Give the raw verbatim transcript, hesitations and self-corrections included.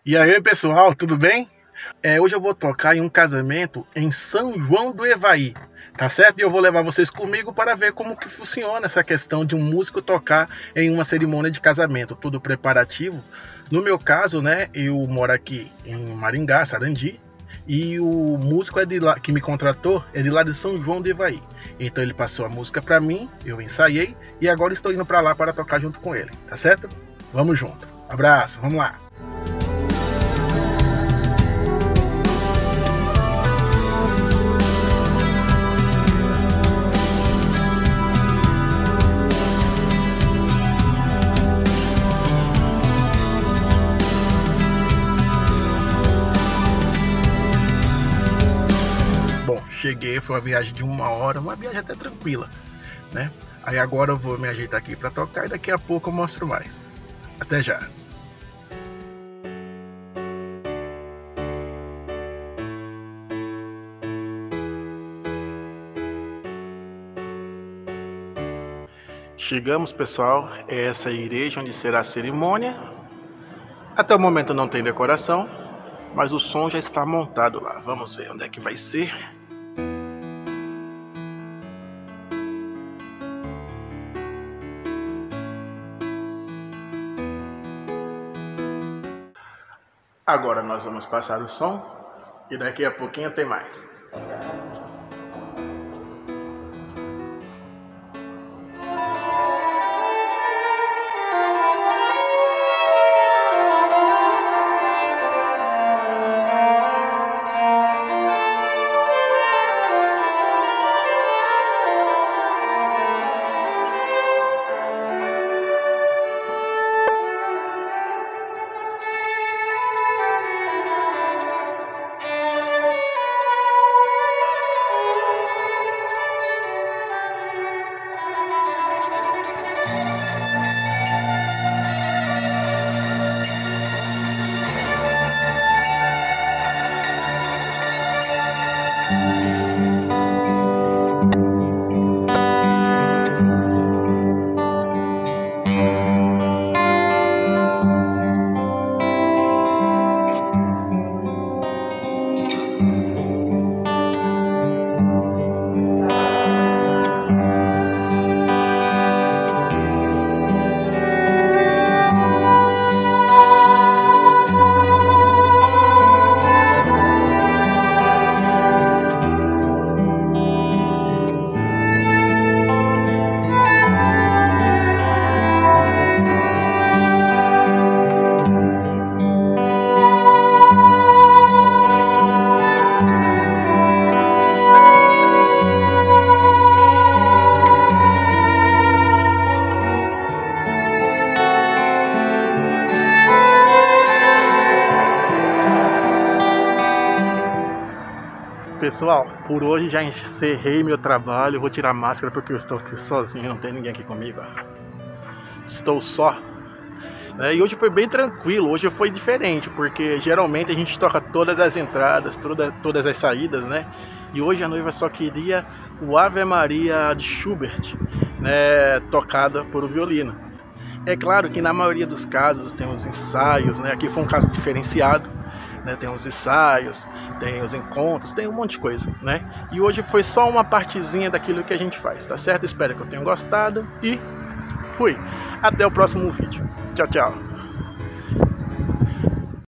E aí, pessoal, tudo bem? É, hoje eu vou tocar em um casamento em São João do Ivaí, tá certo? E eu vou levar vocês comigo para ver como que funciona essa questão de um músico tocar em uma cerimônia de casamento, tudo preparativo. No meu caso, né, eu moro aqui em Maringá, Sarandi, e o músico é de lá, que me contratou é de lá de São João do Ivaí. Então ele passou a música para mim, eu ensaiei e agora estou indo para lá para tocar junto com ele, tá certo? Vamos junto. Abraço, vamos lá. Bom, cheguei, foi uma viagem de uma hora, uma viagem até tranquila, né? Aí agora eu vou me ajeitar aqui para tocar e daqui a pouco eu mostro mais. Até já! Chegamos, pessoal, é essa igreja onde será a cerimônia. Até o momento não tem decoração, mas o som já está montado lá. Vamos ver onde é que vai ser. Agora nós vamos passar o som e daqui a pouquinho tem mais. Pessoal, por hoje já encerrei meu trabalho. Vou tirar a máscara porque eu estou aqui sozinho, não tem ninguém aqui comigo. Estou só. É, e hoje foi bem tranquilo, hoje foi diferente, porque geralmente a gente toca todas as entradas, toda, todas as saídas, né? E hoje a noiva só queria o Ave Maria de Schubert, né, tocada por o violino. É claro que na maioria dos casos tem os ensaios, né? Aqui foi um caso diferenciado. Né, tem os ensaios, tem os encontros, tem um monte de coisa, né? E hoje foi só uma partezinha daquilo que a gente faz, tá certo? Espero que eu tenha gostado e fui! Até o próximo vídeo. Tchau, tchau!